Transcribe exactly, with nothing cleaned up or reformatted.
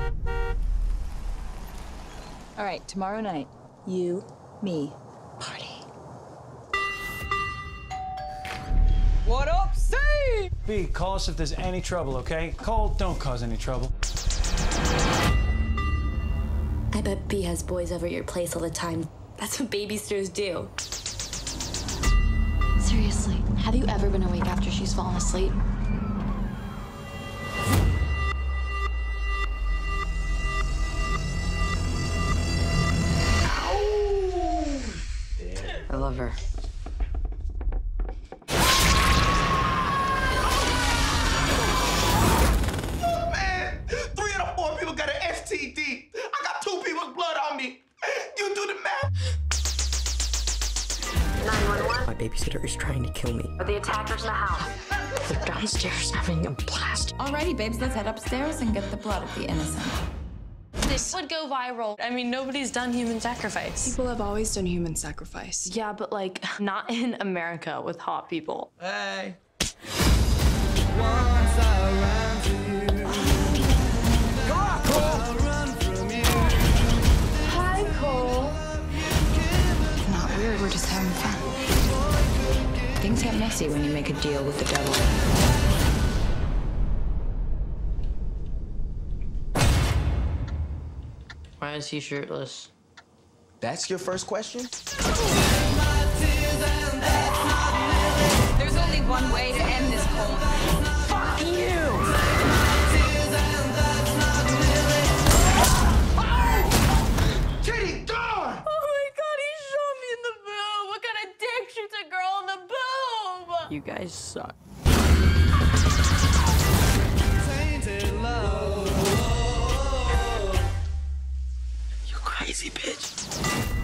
All right, tomorrow night, you, me, party. What up, C? B, call us if there's any trouble, okay? Cole, don't cause any trouble. I bet B has boys over at your place all the time. That's what babysitters do. Seriously, have you ever been awake after she's fallen asleep? I love her. Oh, man, three of the four people got an S T D. I got two people's blood on me. You do the math. nine one one. My babysitter is trying to kill me. Are the attackers in the house? They're downstairs having a blast. Alrighty, babes, let's head upstairs and get the blood of the innocent. This would go viral. I mean, nobody's done human sacrifice. People have always done human sacrifice. Yeah, but like, not in America with hot people. Hey. Hi, Cole. Not weird, we're just having fun. Things get messy when you make a deal with the devil. Why is he shirtless? That's your first question? There's only one way to end this, Cole. Fuck you! Titty, gone! Oh my God, he shot me in the boob. What kind of dick shoots a girl in the boob? You guys suck. You crazy bitch.